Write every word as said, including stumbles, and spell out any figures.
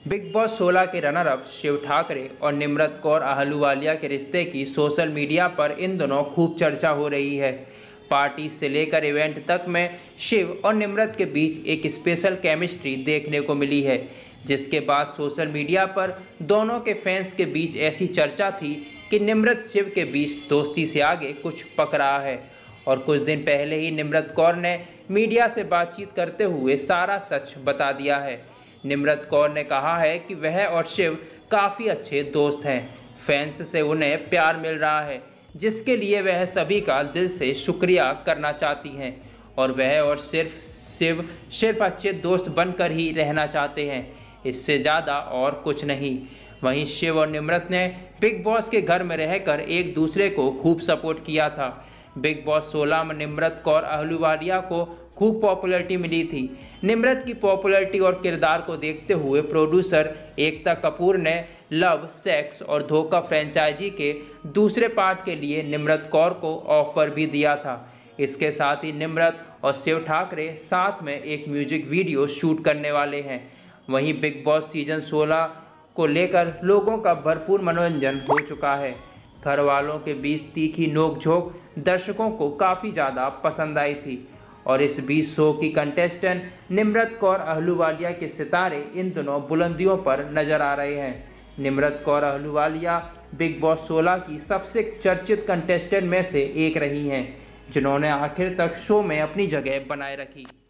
Big Boss सोलह के runner up Shiv Thackeray और निम्रत कौर आहलूवालिया के रिश्ते की सोशल मीडिया पर इन दिनों खूब चर्चा हो रही है। पार्टी से लेकर इवेंट तक में शिव और निम्रत के बीच एक स्पेशल केमिस्ट्री देखने को मिली है, जिसके बाद सोशल मीडिया पर दोनों के फैंस के बीच ऐसी चर्चा थी कि निम्रत शिव के बीच दोस्ती से आगे कुछ पक रहा है। और कुछ दिन पहले ही निम्रत कौर ने मीडिया से बातचीत करते हुए सारा सच बता दिया है। निम्रत कौर ने कहा है कि वह और शिव काफ़ी अच्छे दोस्त हैं, फैंस से उन्हें प्यार मिल रहा है, जिसके लिए वह सभी का दिल से शुक्रिया करना चाहती हैं और वह और सिर्फ शिव सिर्फ अच्छे दोस्त बनकर ही रहना चाहते हैं, इससे ज़्यादा और कुछ नहीं। वहीं शिव और निम्रत ने बिग बॉस के घर में रहकर एक दूसरे को खूब सपोर्ट किया था। बिग बॉस सोलह में निम्रत कौर आहलूवालिया को खूब पॉपुलैरिटी मिली थी। निम्रत की पॉपुलैरिटी और किरदार को देखते हुए प्रोड्यूसर एकता कपूर ने लव, सेक्स और धोखा फ्रेंचाइजी के दूसरे पार्ट के लिए निम्रत कौर को ऑफर भी दिया था। इसके साथ ही निम्रत और शिव ठाकरे साथ में एक म्यूजिक वीडियो शूट करने वाले हैं। वहीं बिग बॉस सीजन सोलह को लेकर लोगों का भरपूर मनोरंजन हो चुका है। घर वालों के बीच तीखी नोक-झोंक दर्शकों को काफ़ी ज़्यादा पसंद आई थी और इस बीच शो की कंटेस्टेंट निम्रत कौर आहलूवालिया के सितारे इन दिनों बुलंदियों पर नजर आ रहे हैं। निम्रत कौर आहलूवालिया बिग बॉस सोलह की सबसे चर्चित कंटेस्टेंट में से एक रही हैं, जिन्होंने आखिर तक शो में अपनी जगह बनाए रखी।